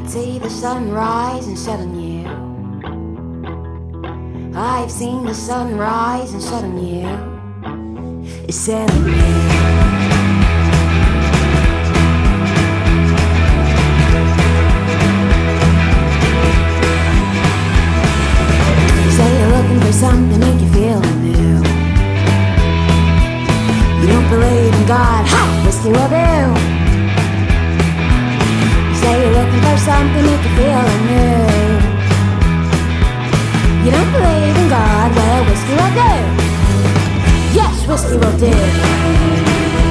See the sun rise and set on you. I've seen the sun rise and set on you. It's set on you. Something make you feel new. You don't believe in God, ha! Whiskey will do. You say you're looking for something make you feel new. You don't believe in God, well, whiskey will do. Yes, whiskey will do.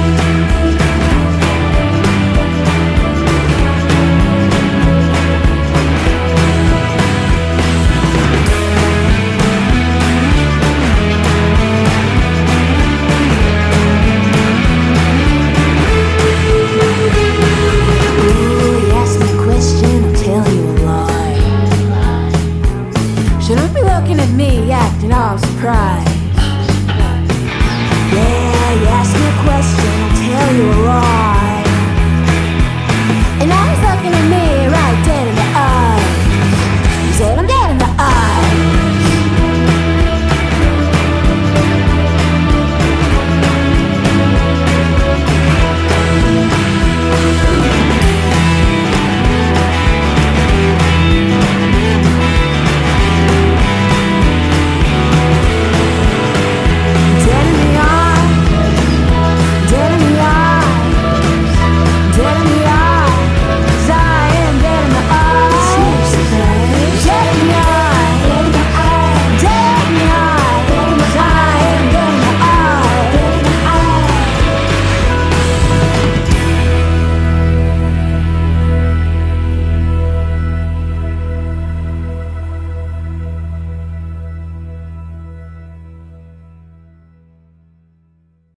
Shouldn't be looking at me acting all surprised. Yeah, you ask me a question, I'll tell you a lie. And now he's looking at me